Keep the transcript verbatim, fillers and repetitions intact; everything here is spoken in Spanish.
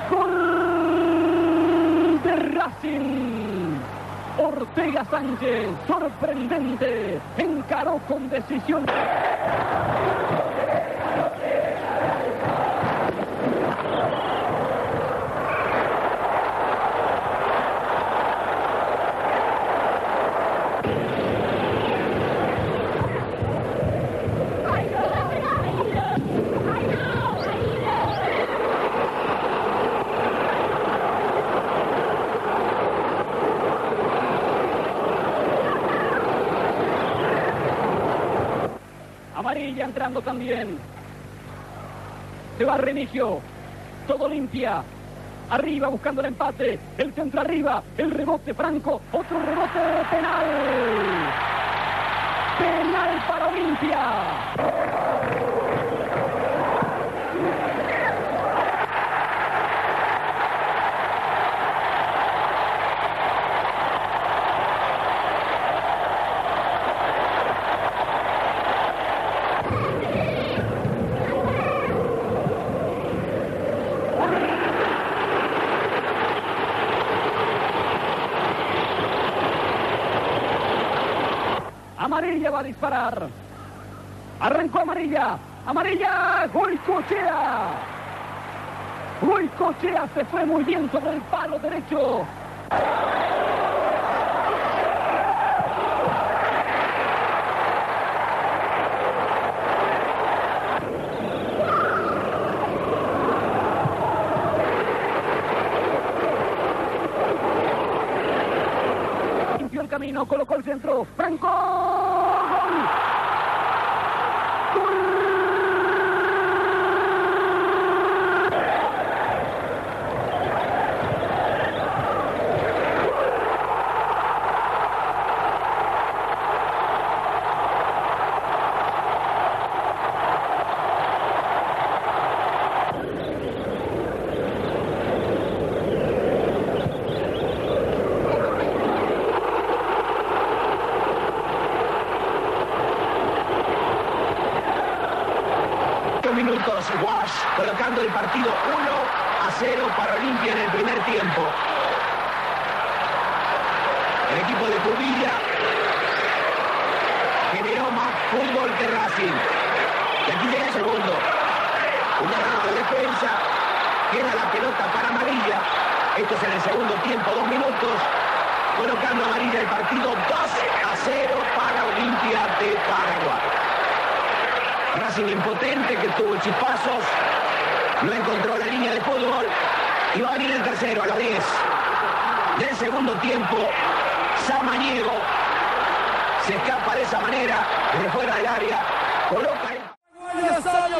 ¡Gol de Racing! Ortega Sánchez, sorprendente, encaró con decisión. Amarilla entrando también. Se va Remigio. Todo limpia. Arriba buscando el empate. El centro arriba. El rebote Franco. Otro rebote penal. Penal para Olimpia. Amarilla va a disparar. Arrancó Amarilla. Amarilla. Goicoechea. Goicoechea se fue muy bien sobre el palo derecho. Limpió el camino, colocó el centro. Franco. ¡Gol! ¡Gol! Minutos, Wash colocando el partido uno a cero para Olimpia en el primer tiempo. El equipo de Cubilla generó más fútbol que Racing. Y aquí llega el segundo. Un error de defensa. Queda la pelota para Amarilla. Esto es en el segundo tiempo, dos minutos. Colocando Amarilla el partido dos a cero para Olimpia de Paraguay. Racing impotente que tuvo chispazos, no encontró la línea de fútbol y va a venir el tercero a los diez del segundo tiempo. Samaniego se escapa de esa manera, desde fuera del área, coloca el...